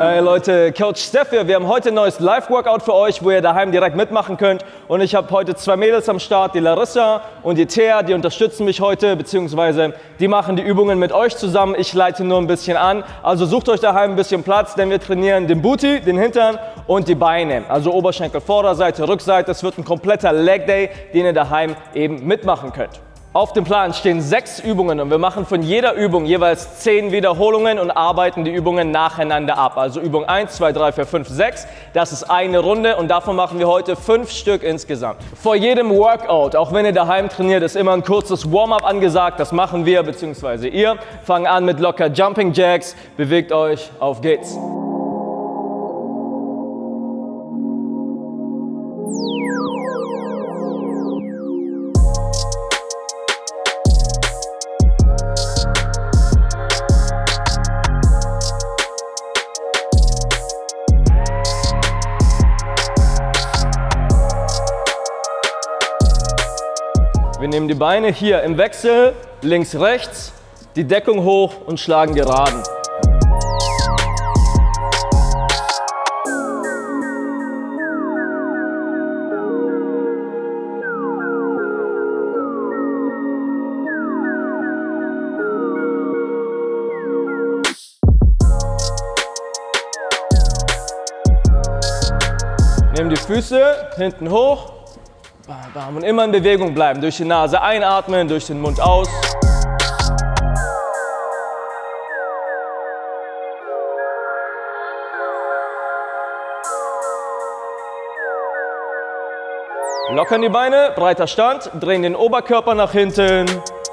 Hey Leute, Coach Steff hier. Wir haben heute ein neues Live-Workout für euch, wo ihr daheim direkt mitmachen könnt. Und ich habe heute zwei Mädels am Start, die Larissa und die Thea, die unterstützen mich heute, beziehungsweise die machen die Übungen mit euch zusammen. Ich leite nur ein bisschen an. Also sucht euch daheim ein bisschen Platz, denn wir trainieren den Booty, den Hintern und die Beine. Also Oberschenkel, Vorderseite, Rückseite. Es wird ein kompletter Leg Day, den ihr daheim eben mitmachen könnt. Auf dem Plan stehen 6 Übungen und wir machen von jeder Übung jeweils 10 Wiederholungen und arbeiten die Übungen nacheinander ab. Also Übung 1, 2, 3, 4, 5, 6. Das ist eine Runde und davon machen wir heute 5 Stück insgesamt. Vor jedem Workout, auch wenn ihr daheim trainiert, ist immer ein kurzes Warm-up angesagt. Das machen wir bzw. ihr. Fangen an mit locker Jumping Jacks. Bewegt euch, auf geht's. Wir nehmen die Beine hier im Wechsel, links, rechts, die Deckung hoch und schlagen geraden. Nehmen die Füße hinten hoch. Und immer in Bewegung bleiben. Durch die Nase einatmen, durch den Mund aus. Lockern die Beine, breiter Stand, drehen den Oberkörper nach hinten.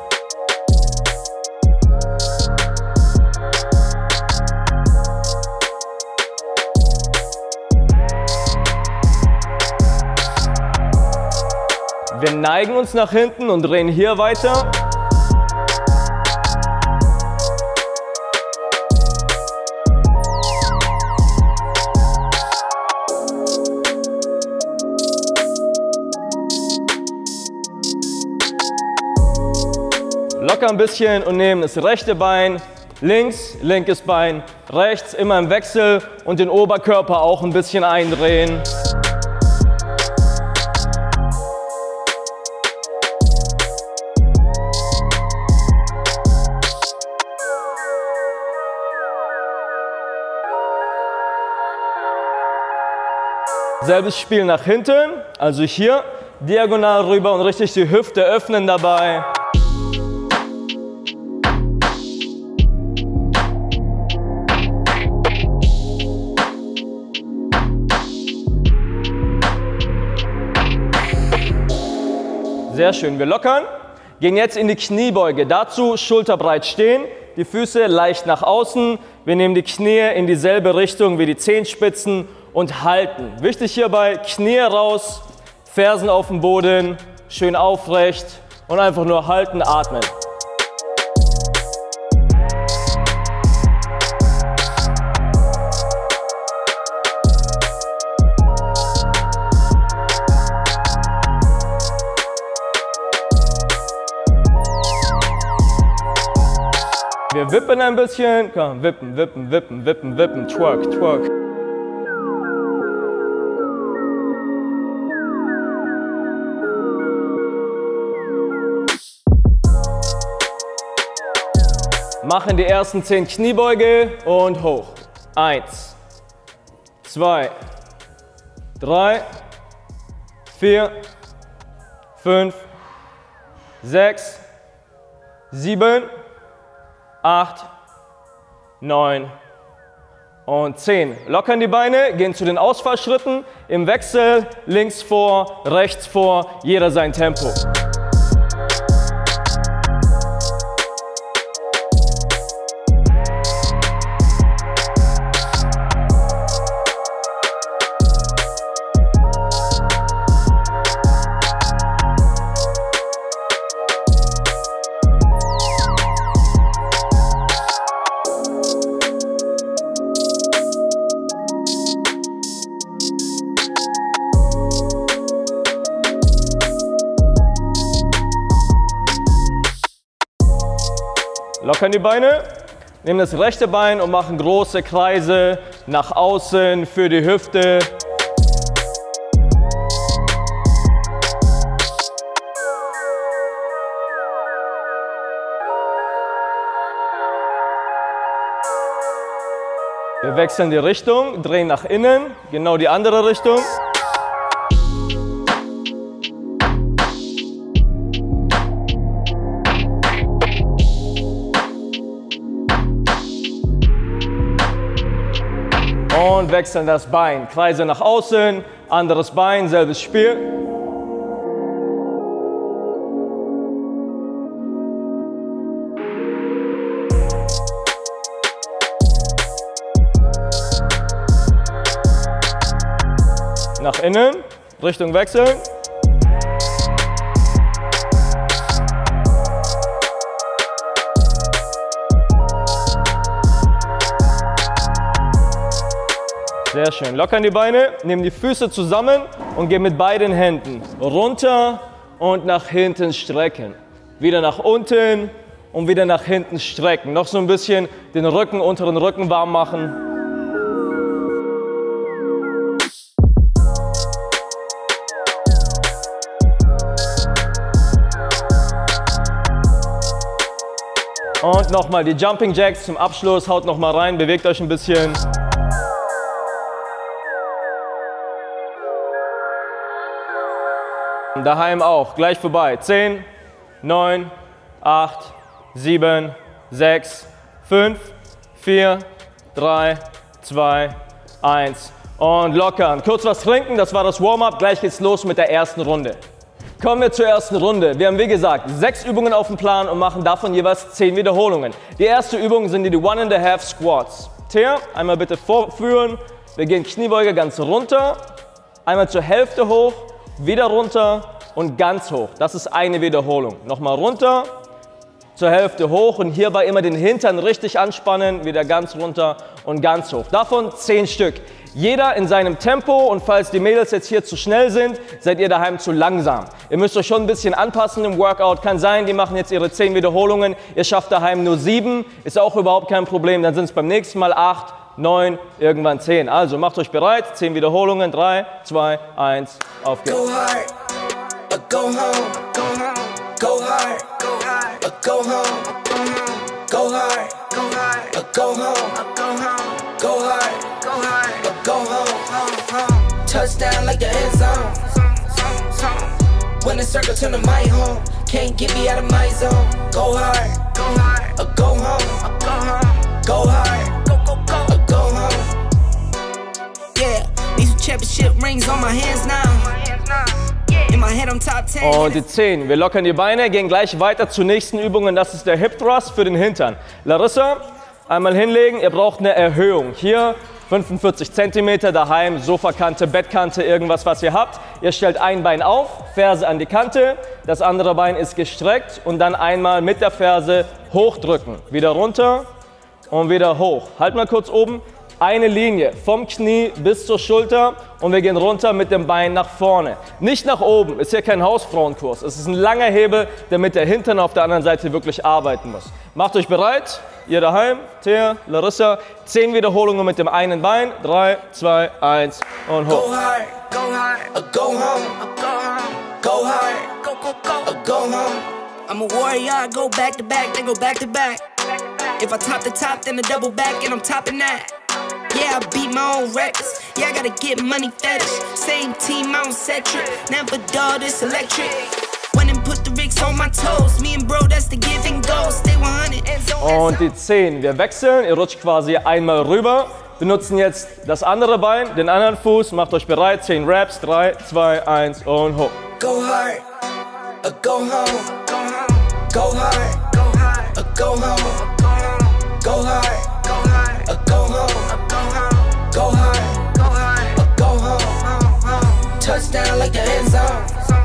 Wir neigen uns nach hinten und drehen hier weiter. Locker ein bisschen und nehmen das rechte Bein links, linkes Bein rechts, immer im Wechsel und den Oberkörper auch ein bisschen eindrehen. Selbes Spiel nach hinten, also hier, diagonal rüber und richtig die Hüfte öffnen dabei. Sehr schön, wir lockern, gehen jetzt in die Kniebeuge. Dazu schulterbreit stehen, die Füße leicht nach außen. Wir nehmen die Knie in dieselbe Richtung wie die Zehenspitzen und halten. Wichtig hierbei, Knie raus, Fersen auf dem Boden, schön aufrecht und einfach nur halten, atmen. Wir wippen ein bisschen, komm, wippen, wippen, wippen, wippen, wippen, twerk, twerk. Machen die ersten 10 Kniebeuge und hoch. 1, 2, 3, 4, 5, 6, 7, 8, 9 und 10. Lockern die Beine, gehen zu den Ausfallschritten. Im Wechsel links vor, rechts vor, jeder sein Tempo. Lockern die Beine, nehmen das rechte Bein und machen große Kreise nach außen für die Hüfte. Wir wechseln die Richtung, drehen nach innen, genau die andere Richtung. Und wechseln das Bein. Kreise nach außen, anderes Bein, selbes Spiel. Nach innen, Richtung wechseln. Sehr schön. Lockern die Beine, nehmen die Füße zusammen und gehen mit beiden Händen runter und nach hinten strecken. Wieder nach unten und wieder nach hinten strecken. Noch so ein bisschen den Rücken, unteren Rücken warm machen. Und nochmal die Jumping Jacks zum Abschluss. Haut nochmal rein, bewegt euch ein bisschen. Daheim auch, gleich vorbei. 10, 9, 8, 7, 6, 5, 4, 3, 2, 1. Und lockern. Kurz was trinken, das war das Warm-up. Gleich geht's los mit der ersten Runde. Kommen wir zur ersten Runde. Wir haben, wie gesagt, 6 Übungen auf dem Plan und machen davon jeweils 10 Wiederholungen. Die erste Übung sind die One-and-a-Half Squats. Thea, einmal bitte vorführen. Wir gehen Kniebeuge ganz runter, einmal zur Hälfte hoch, wieder runter und ganz hoch. Das ist eine Wiederholung. Nochmal runter, zur Hälfte hoch und hierbei immer den Hintern richtig anspannen, wieder ganz runter und ganz hoch. Davon 10 Stück. Jeder in seinem Tempo und falls die Mädels jetzt hier zu schnell sind, seid ihr daheim zu langsam. Ihr müsst euch schon ein bisschen anpassen im Workout. Kann sein, die machen jetzt ihre 10 Wiederholungen, ihr schafft daheim nur 7, ist auch überhaupt kein Problem. Dann sind es beim nächsten Mal 8, 9, irgendwann 10. Also macht euch bereit, 10 Wiederholungen, 3, 2, 1, auf geht's. Go hard, go home, go home, go hard, go home, go hard, go home, go hard, go home. Touchdown like the end zone. When the circle turn to my home, can't get me out of my zone. Go hard, go home, go hard, go home. Yeah, these championship rings on my hands now. In my head I'm top 10. Und die 10. Wir lockern die Beine, gehen gleich weiter zur nächsten Übung. Das ist der Hip Thrust für den Hintern. Larissa, einmal hinlegen. Ihr braucht eine Erhöhung. Hier 45 cm daheim, Sofakante, Bettkante, irgendwas, was ihr habt. Ihr stellt ein Bein auf, Ferse an die Kante, das andere Bein ist gestreckt und dann einmal mit der Ferse hochdrücken. Wieder runter und wieder hoch. Halt mal kurz oben. Eine Linie vom Knie bis zur Schulter und wir gehen runter mit dem Bein nach vorne. Nicht nach oben, ist hier kein Hausfrauenkurs. Es ist ein langer Hebel, damit der Hintern auf der anderen Seite wirklich arbeiten muss. Macht euch bereit, ihr daheim, Thea, Larissa, 10 Wiederholungen mit dem einen Bein. 3, 2, 1 und hoch. Go hard, go home, go hard, go home. I'm a warrior, I go back to back, then go back to back. If I top the top, then a double back and I'm topping that. Yeah, I beat my own records. Yeah, I gotta get money fetish. Same team, I don't set trip. Never dull, this electric. When and put the rigs on my toes. Me and bro, that's the give and go. Stay 100 and so. Und die 10. Wir wechseln. Ihr rutscht quasi einmal rüber. Benutzen jetzt das andere Bein, den anderen Fuß. Macht euch bereit. 10 Reps. 3, 2, 1 und hoch. Go hard, go home, go hard, go home, go hard, go home, go hard, go home. Touchdown like the end zone.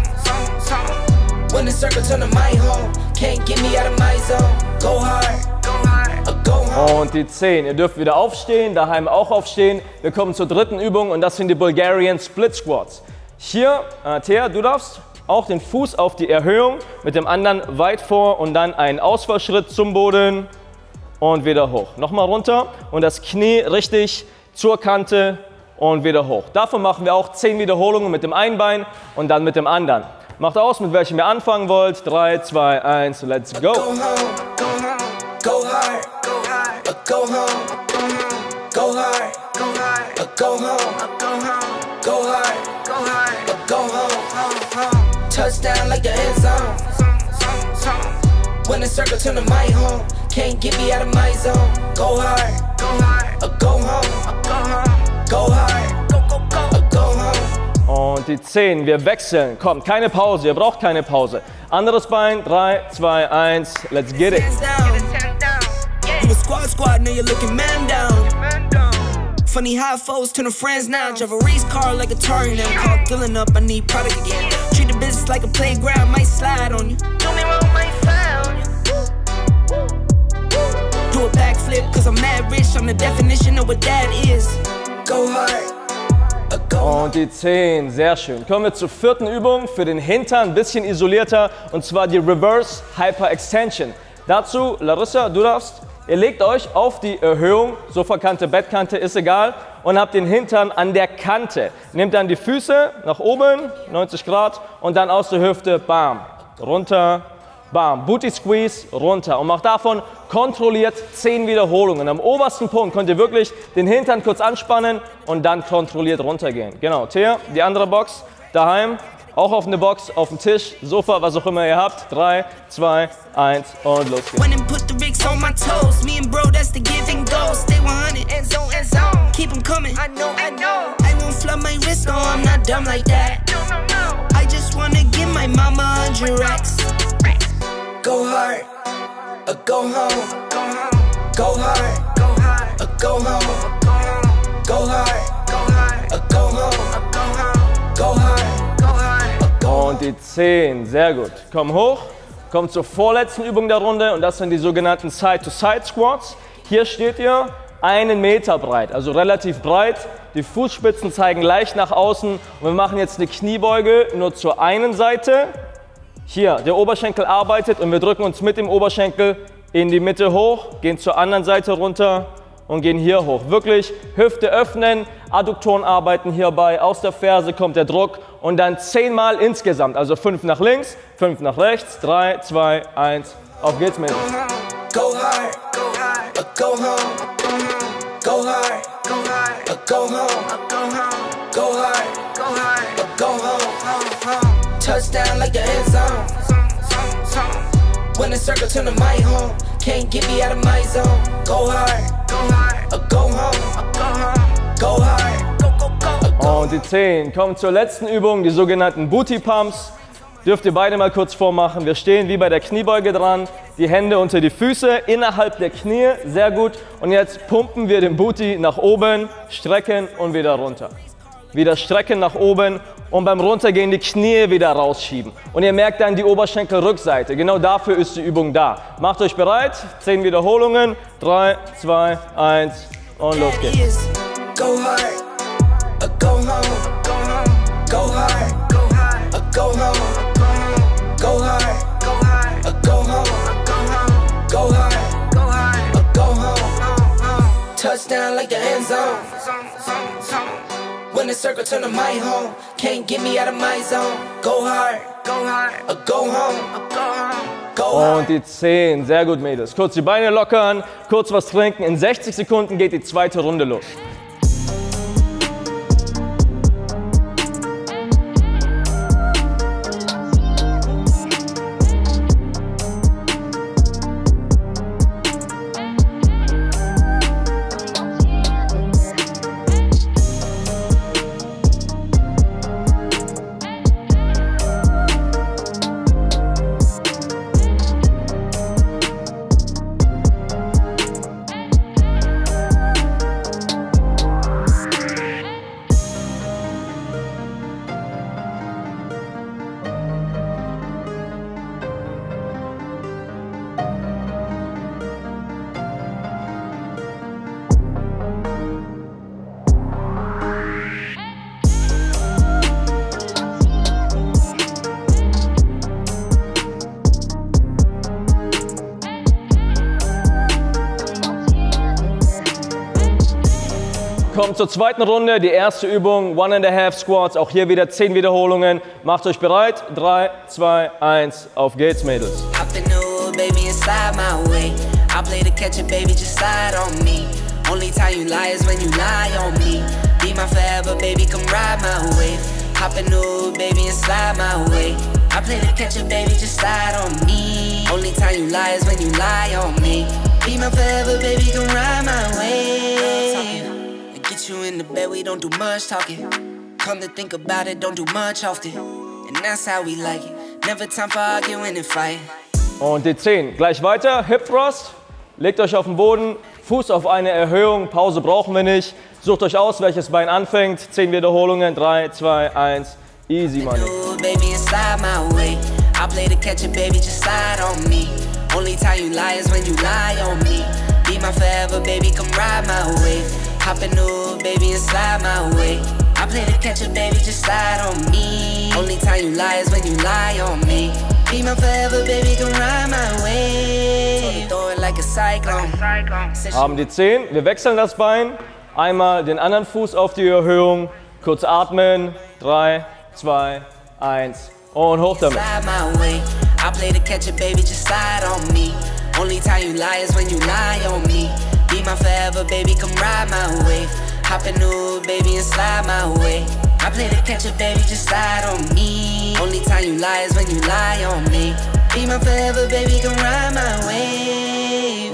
When the circle turn to my home, can't get me out of my zone. Go hard, go home. Und die 10. Ihr dürft wieder aufstehen, daheim auch aufstehen. Wir kommen zur dritten Übung und das sind die Bulgarian Split Squats. Hier, Thea, du darfst auch den Fuß auf die Erhöhung mit dem anderen weit vor und dann einen Ausfallschritt zum Boden und wieder hoch. Nochmal runter und das Knie richtig zur Kante und wieder hoch. Davon machen wir auch 10 Wiederholungen mit dem einen Bein und dann mit dem anderen. Macht aus, mit welchem ihr anfangen wollt. 3, 2, 1, let's go. Go home, go home, go hard, go home, go hard, go home, go hard, go home. Touchdown like the end zone. When the circle turn to my home, can't get me out of my zone. Go hard, go home, go hard, go home. Und die 10, wir wechseln. Kommt, keine Pause, ihr braucht keine Pause. Anderes Bein, 3, 2, 1, let's get it. You a squad, now you're looking man down. Funny how foes turn to friends now. Drive a race car like a Atari now. Call filling up, I need product again. Treat the business like a playground, might slide on you. Do me wrong, might fly on you. Do a backflip, cause I'm mad rich. I'm the definition of what that is. Go hard. Und die 10, sehr schön. Kommen wir zur vierten Übung für den Hintern, ein bisschen isolierter, und zwar die Reverse Hyperextension. Dazu, Larissa, du darfst, ihr legt euch auf die Erhöhung, Sofakante, Bettkante, ist egal, und habt den Hintern an der Kante. Nehmt dann die Füße nach oben, 90 Grad, und dann aus der Hüfte, bam, runter, bam, Booty Squeeze, runter. Und macht davon kontrolliert 10 Wiederholungen. Am obersten Punkt könnt ihr wirklich den Hintern kurz anspannen und dann kontrolliert runtergehen. Genau, Thea, die andere Box, daheim, auch auf eine Box, auf dem Tisch, Sofa, was auch immer ihr habt. 3, 2, 1 und los geht's. Go hard, go home, go hard, go home, go hard, go home, go hard. Und die 10, sehr gut. Komm hoch, kommt zur vorletzten Übung der Runde und das sind die sogenannten Side-to-Side-Squats. Hier steht ihr 1 Meter breit, also relativ breit. Die Fußspitzen zeigen leicht nach außen und wir machen jetzt eine Kniebeuge nur zur einen Seite. Hier, der Oberschenkel arbeitet und wir drücken uns mit dem Oberschenkel in die Mitte hoch, gehen zur anderen Seite runter und gehen hier hoch. Wirklich Hüfte öffnen, Adduktoren arbeiten hierbei, aus der Ferse kommt der Druck und dann 10 Mal insgesamt. Also 5 nach links, 5 nach rechts, 3, 2, 1, auf geht's mit. Go hard, go home, go hard, go home, go hard, go home. Touchdown like the end zone. When the circle turn to my home, can't get me out of my zone. Go hard, go home, go hard. Und die 10, kommen zur letzten Übung, die sogenannten Booty Pumps. Dürft ihr beide mal kurz vormachen. Wir stehen wie bei der Kniebeuge dran, die Hände unter die Füße, innerhalb der Knie, sehr gut. Und jetzt pumpen wir den Booty nach oben, strecken und wieder runter. Wieder strecken nach oben und beim Runtergehen die Knie wieder rausschieben. Und ihr merkt dann die Oberschenkelrückseite. Genau dafür ist die Übung da. Macht euch bereit. 10 Wiederholungen. 3, 2, 1 und los geht's. Go hard, go home, go hard, go home, go hard, go home, go hard, go home. Touchdown like the end zone. When the circle turn to my home, can't get me out of my zone. Go hard, go home, go hard. Und die 10, sehr gut Mädels. Kurz die Beine lockern, kurz was trinken. In 60 Sekunden geht die zweite Runde los. Kommt zur zweiten Runde, die erste Übung, 1.5 Squats, auch hier wieder 10 Wiederholungen. Macht euch bereit, 3, 2, 1, auf geht's, Mädels. Only time you lie is when you lie on me. Be my forever, baby, come ride my wave. Hop in new, baby, and slide my way. I play the catcher, baby, just slide on me. Only time you lie is when you lie on me. Be my forever, baby, come ride my wave. Get you in the bed, we don't do much talking. Come to think about it, don't do much often. And that's how we like it. Never time for arguing and fighting. Und die 10. Gleich weiter, Hip Thrust. Legt euch auf den Boden, Fuß auf eine Erhöhung, Pause brauchen wir nicht. Sucht euch aus, welches Bein anfängt. 10 Wiederholungen, 3, 2, 1, easy money. Only time you lie is when you lie on me. Be my forever, baby, come ride my wave. Hop in new, baby, and slide my way. I play the catcher, baby, just slide on me. Only time you lie is when you lie on me. Be my forever, baby, come ride my wave. Throw it like a cyclone. Haben die 10. Wir wechseln das Bein. Einmal den anderen Fuß auf die Erhöhung. Kurz atmen. 3, 2, 1 und hoch damit. I play the catcher, baby, just slide on me. Only time you lie is when you lie on me. Be my forever, baby, come ride my wave. Hop in new, baby, and slide my way. I play the catcher, baby, just slide on me. Only time you lie is when you lie on me. Be my forever, baby, come ride my wave.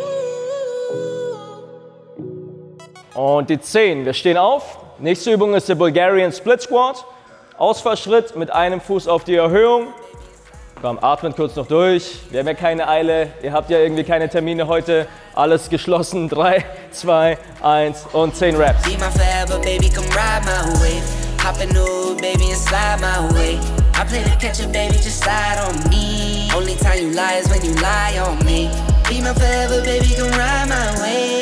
Und die 10. Wir stehen auf. Nächste Übung ist der Bulgarian Split Squat. Ausfallschritt mit einem Fuß auf die Erhöhung. Komm, atmet kurz noch durch. Wir haben ja keine Eile. Ihr habt ja irgendwie keine Termine heute. Alles geschlossen. 3, 2, 1 und 10 Reps. Be my forever, baby, come ride my wave. Hop in new, baby, and slide my way. I play the catcher, baby, just slide on me. Only time you lie is when you lie on me. Be my forever, baby, come ride my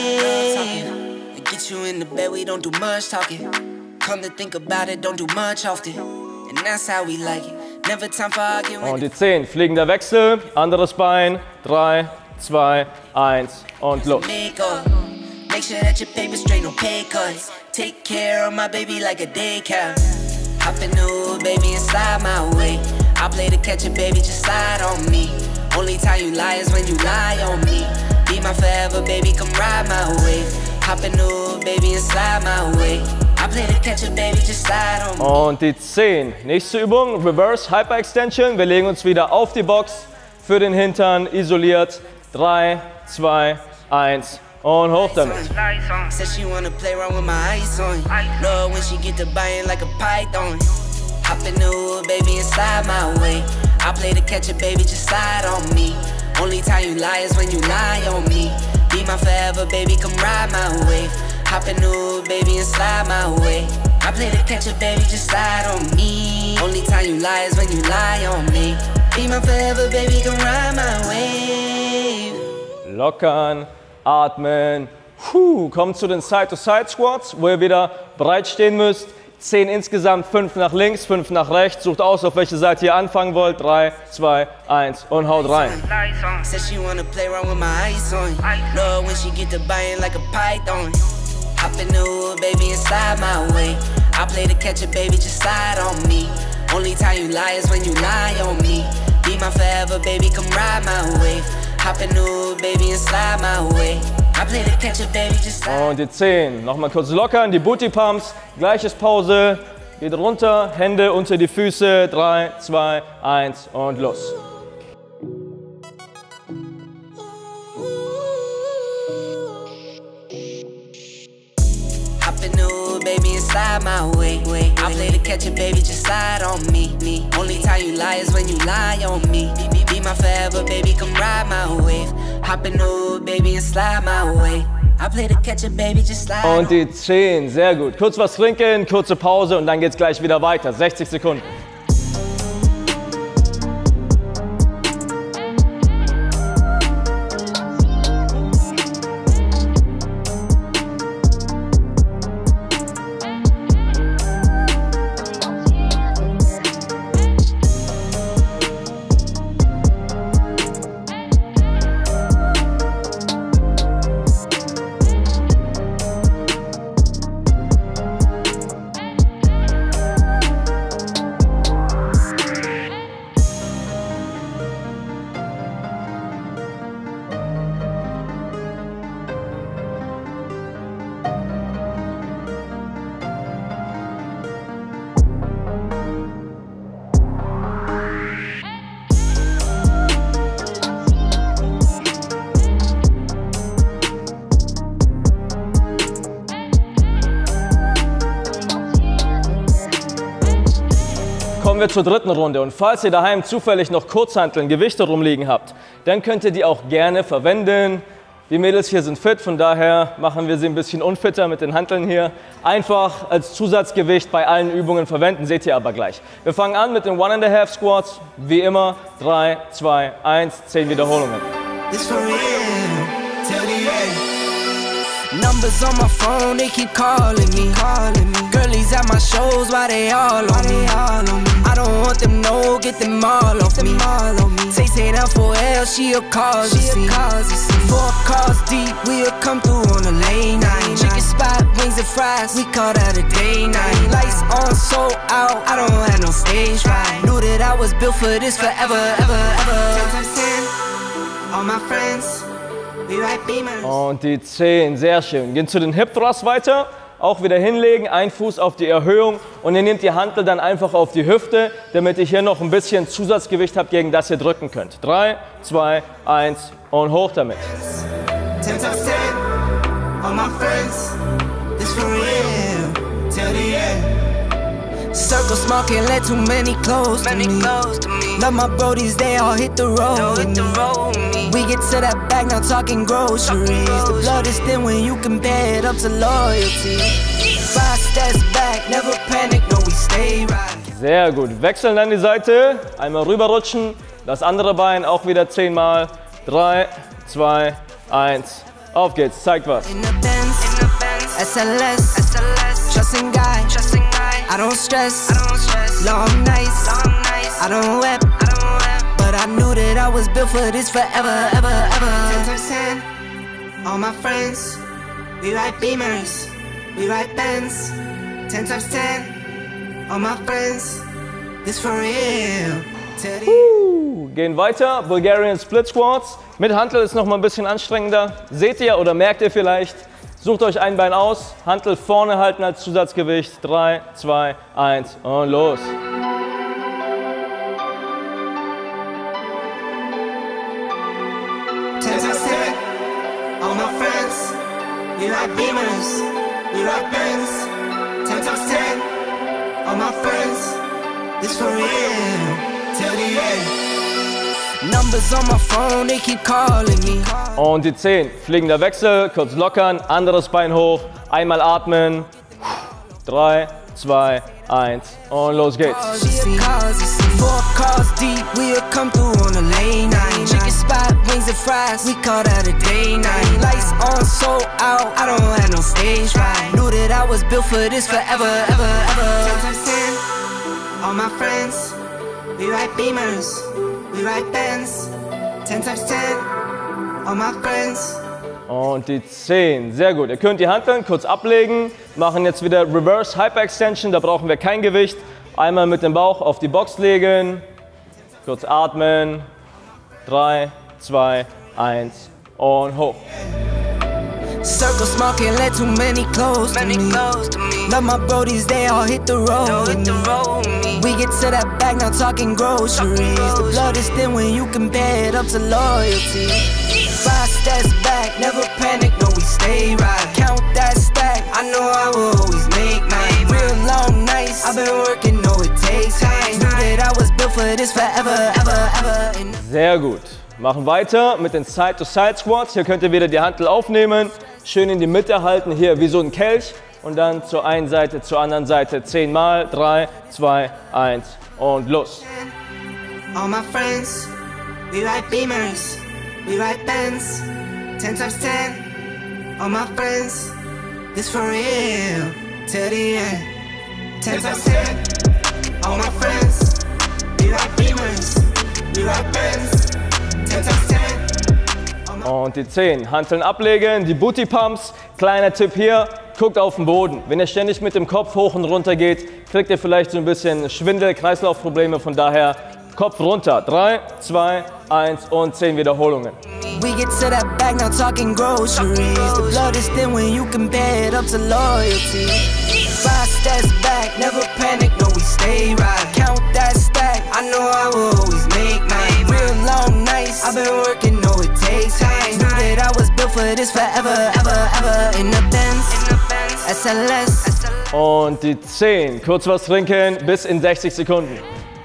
wave. Get you in the bed, we don't do much talking. Come to think about it, don't do much often. And that's how we like it. Never time for arguing. Und die 10. Fliegender Wechsel. Anderes Bein. 3, 2, 1 und los. Make sure that your paper straight, no pay cuts. Take care of my baby like a daycare. Hop in new, baby, and slide my way. I play the catcher, baby, just slide on me. Only time you lie is when you lie on me. Be my forever, baby, come ride my wave. Hop in new, baby, and slide my way. I play the catcher, baby, just slide on me. Und die 10. Nächste Übung, Reverse Hyperextension. Wir legen uns wieder auf die Box für den Hintern, isoliert. 3, 2, 1 und hoch damit. Said she wanna play around with my ice on. Love when she get to buying like a python. Hop in new, baby, and slide my way. I play the catcher, baby, just slide on me. Only time you lie is when you lie on me. Be my forever, baby, come ride my wave. Hop in new, baby, and slide my way. I play the catcher, baby, just slide on me. Only time you lie is when you lie on me. Be my forever, baby, come ride my wave. Lockern, atmen. Kommt zu den Side-to-Side-Squats, wo ihr wieder breit stehen müsst. 10 insgesamt, 5 nach links, 5 nach rechts. Sucht aus, auf welche Seite ihr anfangen wollt. 3, 2, 1 und haut rein. Said she wanna play around with my ice on. Love when she get to buying like a python. Hop in new, baby, and slide my way. I play the catcher, baby, just slide on me. Only time you lie is when you lie on me. Be my forever, baby, come ride my wave. Hop in new, baby, and slide my way. I play the catcher, baby, just slide. Und die 10. Nochmal kurz lockern, die Booty Pumps. Gleiches Pause. Geht runter, Hände unter die Füße. 3, 2, 1 und los. Baby, and slide my way. I play the catcher, baby, just slide on me. Only time you lie is when you lie on me. Be my forever, baby, come ride my wave. Hop in new, baby, and slide my way. I play the catcher, baby, just slide. Und die 10, sehr gut. Kurz was trinken, kurze Pause und dann geht's gleich wieder weiter. 60 Sekunden. wir zur dritten Runde. Und falls ihr daheim zufällig noch Kurzhanteln, Gewichte rumliegen habt, dann könnt ihr die auch gerne verwenden. Die Mädels hier sind fit, von daher machen wir sie ein bisschen unfitter mit den Hanteln hier. Einfach als Zusatzgewicht bei allen Übungen verwenden, seht ihr aber gleich. Wir fangen an mit den 1.5 Squats, wie immer. 3, 2, 1, 10 Wiederholungen. Numbers on my phone, they keep calling me. Girlies at my shows, why they all on me? I don't want them, no, get them all off me. Say down for L, she'll cause a scene. 4 cars deep, we'll come through on a lane night. Chicken spot, wings and fries, we call that a day night. Lights on, so out, I don't have no stage fright. Knew that I was built for this forever, ever, ever. 10 times 10, all my friends. Und die 10, sehr schön. Gehen zu den Hip Thrusts weiter. Auch wieder hinlegen, ein Fuß auf die Erhöhung und ihr nehmt die Hantel dann einfach auf die Hüfte, damit ihr hier noch ein bisschen Zusatzgewicht habt, gegen das ihr drücken könnt. 3, 2, 1 und hoch damit. 10 times 10, all my friends, this for real, till the end. Circle small, can't let too many close to me. Love my brodies, they all hit the road with me. We get to that bag, now talking groceries. The blood is thin when you compare it up to loyalty. 5 steps back, never panic, no we stay right. Sehr gut, wechseln an die Seite, einmal rüberrutschen, das andere Bein auch wieder 10 Mal. 3, 2, 1, auf geht's, zeigt was. In the Benz, SLS, trusting guy, I don't stress, long nights, I don't weep, but I knew that I was built for this forever, ever, ever. 10 times 10, all my friends, we ride Beamers, we ride Benz. 10 times 10, all my friends, this for real. Gehen weiter, Bulgarian Split Squats. Mit Hantel ist noch mal ein bisschen anstrengender. Seht ihr oder merkt ihr vielleicht? Sucht euch ein Bein aus, Hantel vorne halten als Zusatzgewicht. 3, 2, 1 und los. All my friends, we ride Beamers, we ride Benz. 10 times 10, all my friends, this for real, till the end. Numbers on my phone, they keep calling me. Und die 10, fliegender Wechsel, kurz lockern, anderes Bein hoch, einmal atmen. 3, 2, 1 und los geht's. 4 cars deep, we'll come through on a lane night. Chicken spot, wings and fries, we call that a day night. Lights on, so out, I don't have no stage fright. Knew that I was built for this forever, ever, ever. 10 times 10, all my friends, we ride Beamers, we ride Benz. 10 times 10, all my friends. Und die 10, sehr gut. Ihr könnt die Hanteln kurz ablegen, machen jetzt wieder Reverse Hyperextension, da brauchen wir kein Gewicht. Einmal mit dem Bauch auf die Box legen, kurz atmen. 3, 2, 1 und hoch. Circle small, can't let too many close to me. Love my brodies, they all hit the road with me. We get to that bag, now talking groceries. The blood is thin when you compare it up to loyalty. 5 steps back, never panic, no we stay right. Count that stack, I know I will always make mine. Real long nights, I've been working, no it takes time. Knew that I was built for this forever, ever, ever. Sehr gut. Machen weiter mit den Side-to-Side-Squats. Hier könnt ihr wieder die Hantel aufnehmen, schön in die Mitte halten, hier wie so ein Kelch. Und dann zur einen Seite, zur anderen Seite 10 Mal. 3, 2, 1 und los. All my friends, we ride Beamers, we ride Benz. 10 times 10, all my friends, this for real, till the end. 10 times 10, all my friends, we ride Beamers, we ride Benz. 10 times 10. Und die 10, Hanteln ablegen, die Booty Pumps. Kleiner Tipp hier, guckt auf den Boden. Wenn ihr ständig mit dem Kopf hoch und runter geht, kriegt ihr vielleicht so ein bisschen Schwindel, Kreislaufprobleme. Von daher Kopf runter. 3, 2, 1 und 10 Wiederholungen. We get to that bag, now talking groceries. The blood is thin when you compare it up to loyalty. 5 steps back, never panic, no we stay right. Count that stack, I know I will always make mine. Real long nights, I've been working, no it takes time. Knew that I was built for this forever, ever, ever. In the Benz, SLS. Und die 10, kurz was trinken bis in 60 Sekunden.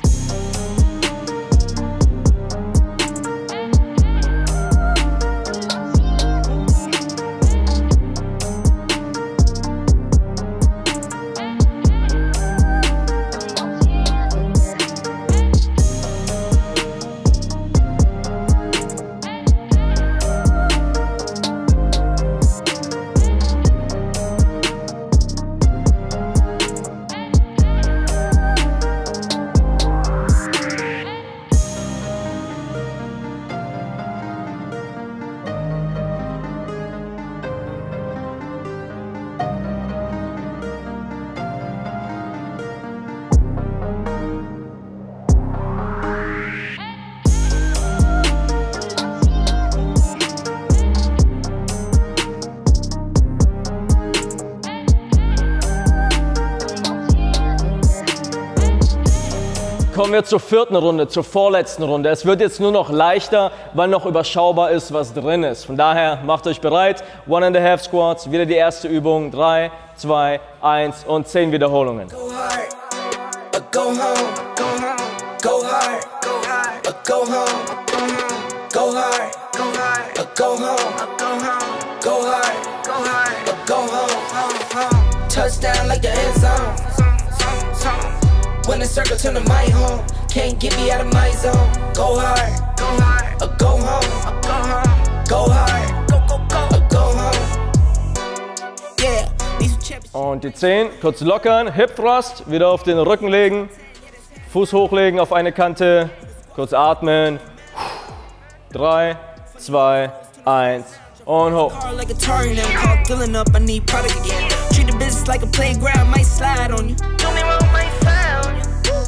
kommen wir zur vierten Runde, zur vorletzten Runde. Es wird jetzt nur noch leichter, weil noch überschaubar ist, was drin ist. Von daher macht euch bereit. 1½ Squats, wieder die erste Übung. 3, 2, 1 und 10 Wiederholungen. Go hard, go home, go hard, go hard, go home, go hard, go home, go hard, go home. Touchdown like the end zone. When the circle turn to my home, can't get me out of my zone. Go hard, go home, go hard, go home. Yeah, these champions. Und die 10, kurz lockern, Hip Thrust, wieder auf den Rücken legen, Fuß hochlegen auf eine Kante, kurz atmen. 3, 2, 1 und hoch. Like a Atari now, call filling up, I need product again. Treat the business like a playground, might slide on you. Do me wrong, might fly on you.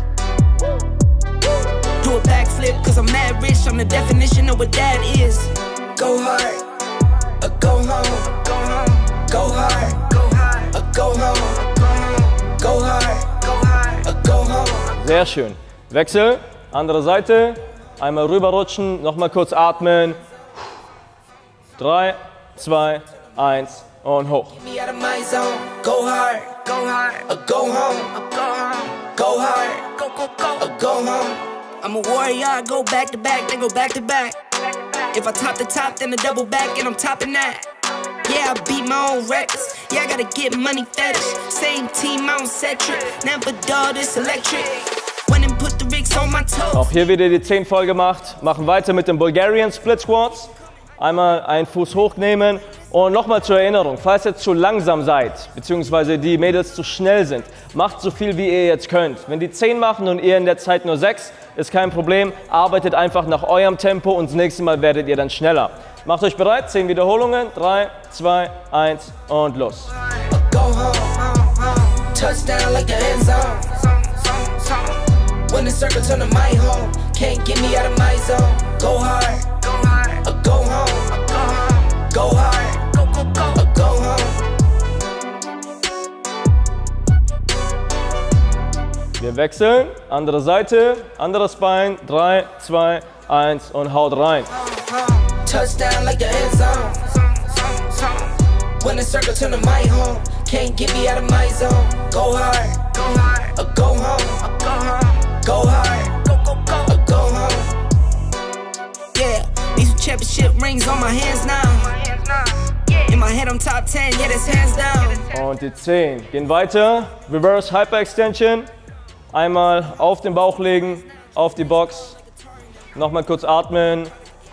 Do a backflip, cause I'm mad rich, I'm the definition of what that is. Go hard, go home, go hard, go home, go hard, go home. Sehr schön. Wechsel, andere Seite, einmal rüberrutschen, nochmal kurz atmen. 3, 2, 1 und hoch. Me out of my zone. Go hard, go home, go hard, go home. I'm a warrior, I go back to back, then go back to back. If I top the top, then a double back, and I'm topping that. Yeah, I beat my own records. Yeah, I gotta get money fetish. Same team, I don't set trip. Never dull, this electric. When and put the rigs on my toes. Auch hier wieder die 10 voll gemacht. Machen weiter mit den Bulgarian Split Squats. Einmal einen Fuß hochnehmen und nochmal zur Erinnerung, falls ihr zu langsam seid, beziehungsweise die Mädels zu schnell sind, macht so viel, wie ihr jetzt könnt. Wenn die 10 machen und ihr in der Zeit nur 6, ist kein Problem. Arbeitet einfach nach eurem Tempo und das nächste Mal werdet ihr dann schneller. Macht euch bereit, 10 Wiederholungen, 3, 2, 1 und los. Go home, touchdown like the end zone. When the circle turn to my home, can't get me out of my zone. Go hard, go home, go hard, go home. Wir wechseln, andere Seite, anderes Bein, 3, 2, 1 und haut rein. Touchdown like the end zone. When the circle turn to my home, can't get me out of my zone. Go hard, go home, go hard, go home. Yeah, these championship rings on my hands now. In my head I'm top 10, yeah, that's hands down. Und die 10. Gehen weiter, Reverse Hyperextension. Einmal auf den Bauch legen, auf die Box. Nochmal kurz atmen.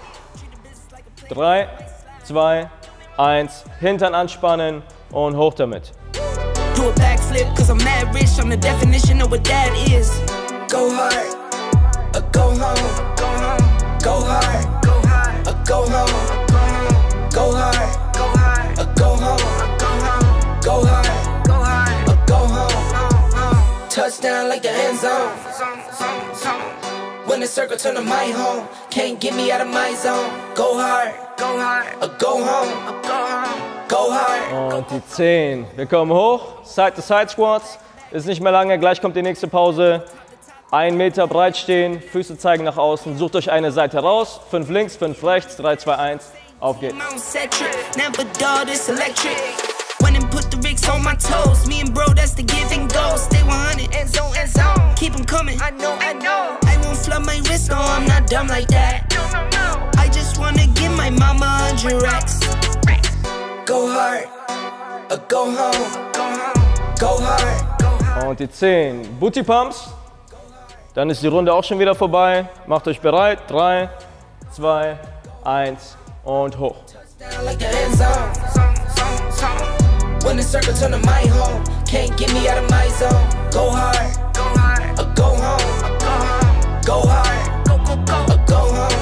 3, 2, 1. Hintern anspannen und hoch damit. Do a backflip, cause I'm mad rich, I'm the definition of what that is. Go hard, go home, go hard, go home, go hard, go home, go hard, go home. Touchdown like the end zone. When the circle turn to my home, can't get me out of my zone. Go hard, go home, go hard. Und die 10. Wir kommen hoch, Side-to-Side Squats. Ist nicht mehr lange, gleich kommt die nächste Pause. 1 Meter breit stehen, Füße zeigen nach außen. Sucht euch eine Seite raus. 5 links, 5 rechts, 3, 2, 1. Auf geht's. Never dull, this electric. When and put the rigs on my toes. Me and bro, that's the give and go. Stay 100, end zone, end zone. Keep them coming. I know. I won't flood my wrist, no, I'm not dumb like that. I just wanna give my mama 100 racks. Go hard, go home, go hard. Und die 10. Booty Pumps. Dann ist die Runde auch schon wieder vorbei. Macht euch bereit. 3, 2, 1 und hoch. Like the end zone. When the circle turn to my home, can't get me out of my zone. Go hard, go home, go hard, go home.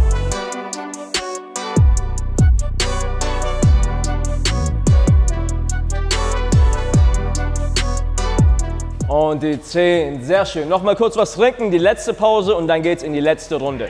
Und die 10. Sehr schön. Nochmal kurz was trinken, die letzte Pause und dann geht's in die letzte Runde.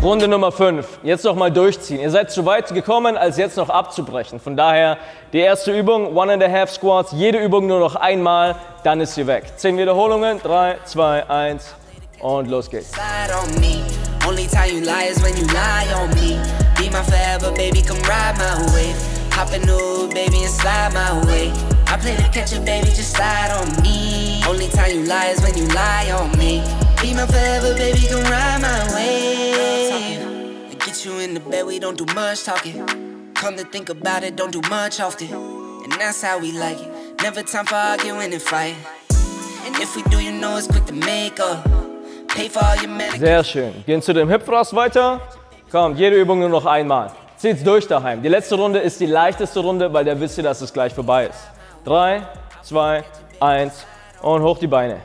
Runde Nummer 5. Jetzt noch mal durchziehen. Ihr seid zu weit gekommen, als jetzt noch abzubrechen. Von daher die erste Übung, 1½ Squats. Jede Übung nur noch einmal, dann ist sie weg. 10 Wiederholungen. 3, 2, 1 und los geht's. Only time you lie is when you lie on me. Be my forever, baby, come ride my wave. Hop in the baby, and slide my way. I play the catcher, baby, just slide on me. Only time you lie is when you lie on me. Be my forever, baby, come ride my wave. I get you in the bed, we don't do much talking. Come to think about it, don't do much often. And that's how we like it. Never time for arguing and fighting. And if we do, you know it's quick to make up. Sehr schön. Gehen zu dem Hip Thrust weiter. Kommt, jede Übung nur noch einmal. Zieht's durch daheim. Die letzte Runde ist die leichteste Runde, weil da wisst ihr, dass es gleich vorbei ist. 3, 2, 1 und hoch die Beine.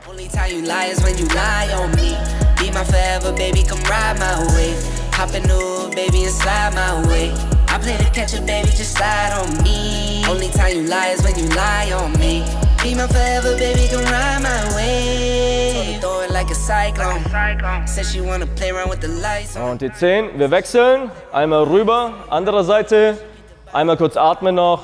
Be my forever, baby, come ride my wave. Throw it like a cyclone. Said she wanna play around with the lights. Und die 10, wir wechseln. Einmal rüber, andere Seite. Einmal kurz atmen noch.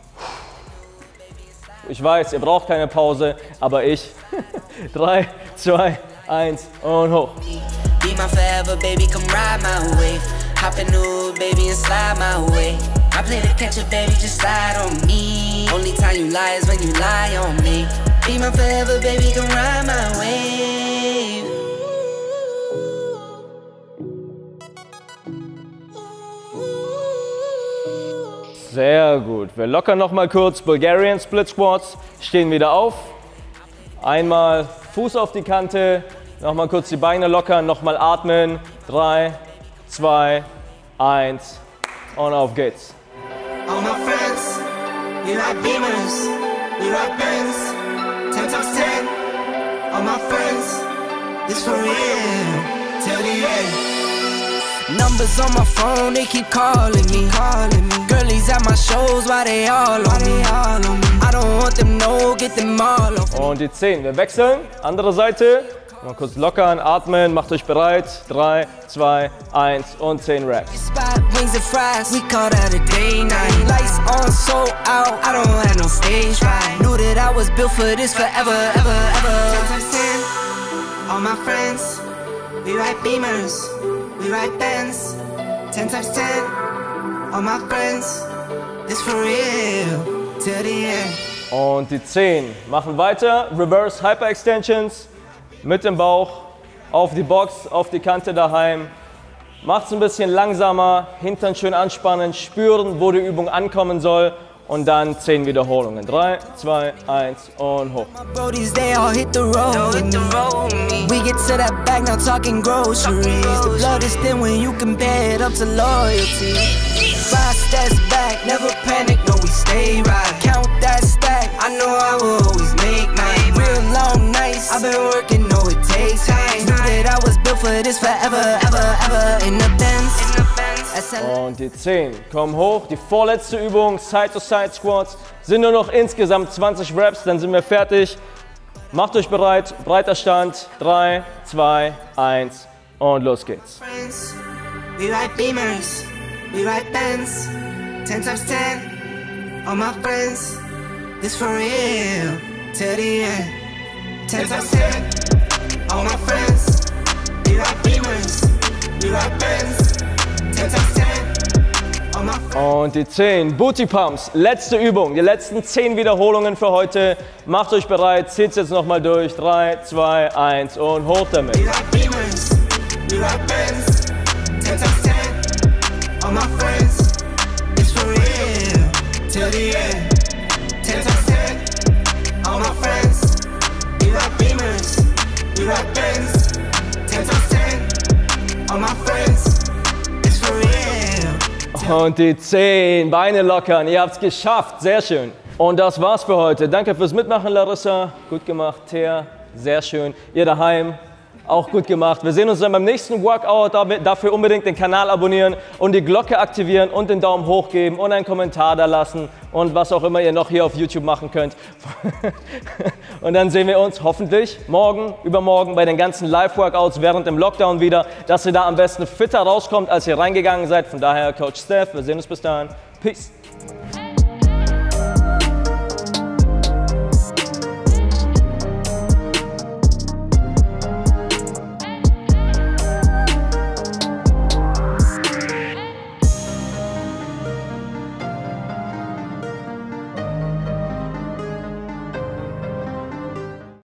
Ich weiß, ihr braucht keine Pause, aber ich. 3, 2, 1 und hoch. Be my forever, baby, come ride my wave. Hop in the baby, and slide my way. I play the catcher, baby, just slide on me. Only time you lie is when you lie on me. Be my forever, baby, come ride my wave. Sehr gut. Wir lockern noch mal kurz. Bulgarian Split Squats. Stehen wieder auf. Einmal Fuß auf die Kante. Noch mal kurz die Beine lockern. Noch mal atmen. 3, 2, 1 und auf geht's. All my friends, we like Beamers, we like Benz, 10 times 10. All my friends, this for real, till the end. Numbers on my phone, they keep calling me. Girlies at my shows, why they all on me? I don't want them, no, get them all off. Und die 10, wir wechseln, andere Seite. Mal kurz lockern, atmen, macht euch bereit. 3, 2, 1 und 10 Reps. Wings and fries, we call that a day night. Lights on, so out, I don't have no stage fright. Knew that I was built for this forever, ever, ever. 10 times 10, all my friends, we ride Beamers, we ride Benz. 10 times 10, all my friends, this for real, till the end. Und die 10 machen weiter, Reverse Hyper Extensions. Mit dem Bauch, auf die Box, auf die Kante daheim. Macht's ein bisschen langsamer, Hintern schön anspannen, spüren, wo die Übung ankommen soll und dann 10 Wiederholungen. 3, 2, 1 und hoch. I've been working, no it takes time. Knew that I was built for this forever, ever, ever. In the Benz. Und die 10, kommen hoch. Die vorletzte Übung, Side-to-Side Squats. Sind nur noch insgesamt 20 Reps, dann sind wir fertig. Macht euch bereit, breiter Stand. 3, 2, 1 und los geht's. We ride Beamers, we ride Benz. 10 times 10, all my friends. This for real, till the end. 10 times 10, all my friends, we ride Beamers, we ride Benz. 10 times 10, all my friends. Und die 10 Booty Pumps, letzte Übung, die letzten 10 Wiederholungen für heute. Macht euch bereit, zieht's jetzt nochmal durch. 3, 2, 1 und hoch damit. We ride Beamers, we ride Benz. 10 times 10, all my friends, it's for real, till the end. 10 times 10, all my friends. We ride Beamers, we ride Benz. 10 times 10, all my friends, it's for real. Und die 10, Beine lockern, ihr habt's geschafft, sehr schön. Und das war's für heute. Danke fürs Mitmachen, Larissa. Gut gemacht, Thea, sehr schön. Ihr daheim, Auch gut gemacht. Wir sehen uns dann beim nächsten Workout. Dafür unbedingt den Kanal abonnieren und die Glocke aktivieren und den Daumen hoch geben und einen Kommentar da lassen und was auch immer ihr noch hier auf YouTube machen könnt. Und dann sehen wir uns hoffentlich morgen, übermorgen bei den ganzen Live-Workouts während dem Lockdown wieder, dass ihr da am besten fitter rauskommt, als ihr reingegangen seid. Von daher, Coach Steph, wir sehen uns bis dahin. Peace.